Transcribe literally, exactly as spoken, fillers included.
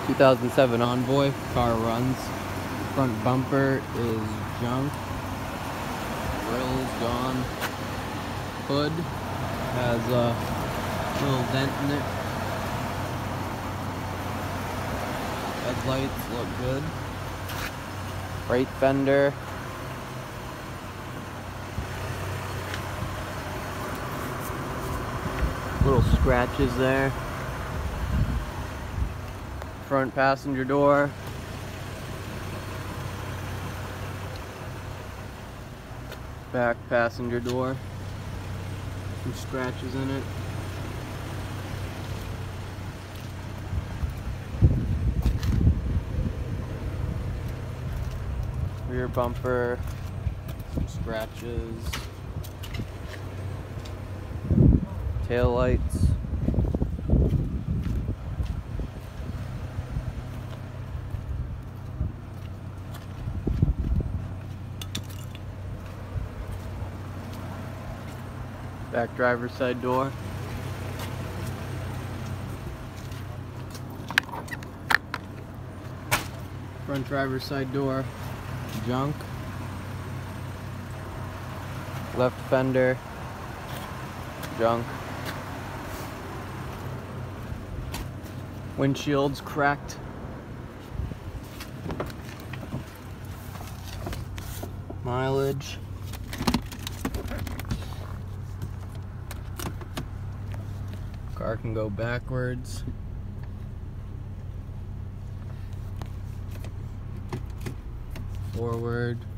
two thousand seven Envoy, car runs. Front bumper is junk. Grill's gone. Hood has a little dent in it. Headlights look good. Right fender. Little scratches there. Front passenger door. Back passenger door. Some scratches in it. Rear bumper. Some scratches. Tail lights. Back driver's side door. Front driver's side door, junk. Left fender, junk. Windshield's cracked. Mileage. Car can go backwards. Forward.